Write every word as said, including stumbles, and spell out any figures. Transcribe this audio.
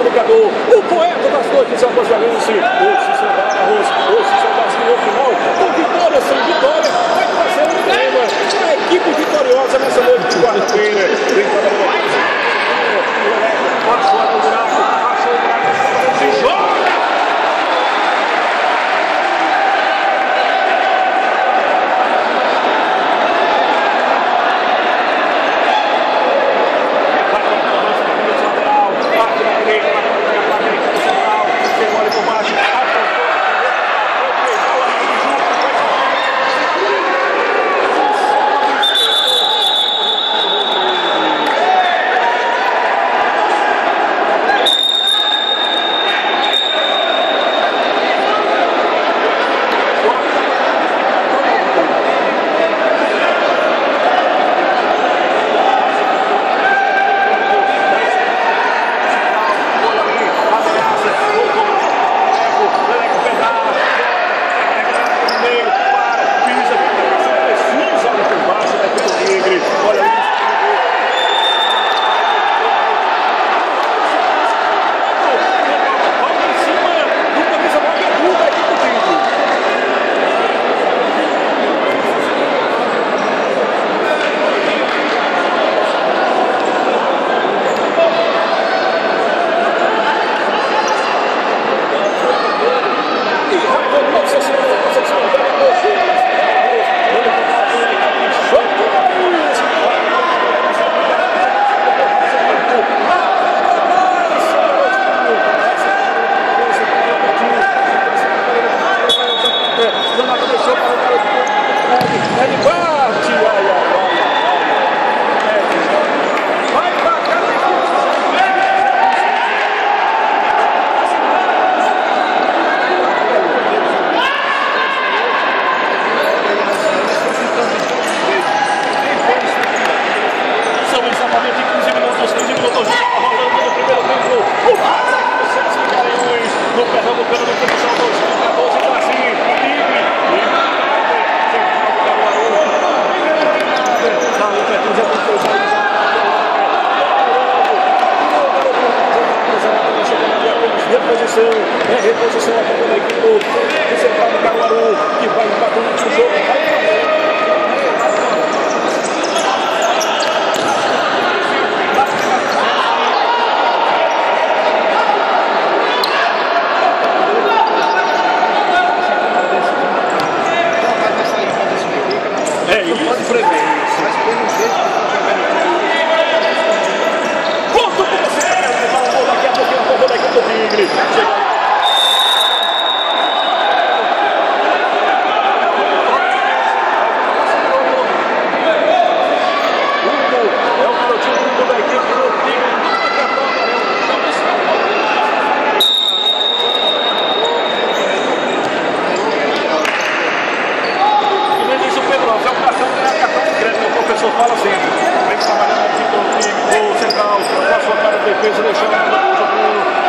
comunicador, o poeta das noites alvojarense, o Cícero Barros, o Cícero Barros que no final, com vitória sem vitória, vai fazer um tema da equipe vitoriosa nessa noite de quarta-feira. Vem trabalhando aqui, achou o buraco, achou o buraco, se joga! É reposição aqui da equipe do Central do Caruaru, que vai empatando o jogo. É isso. Pode prever isso. Mas pelo jeito que eu tô jogando. Ponto para você! Daqui a pouquinho a favor da equipe do Tigre. Fala sempre, vem trabalhando aqui com o time do Central, com a sua cara de defesa, deixando o jogo.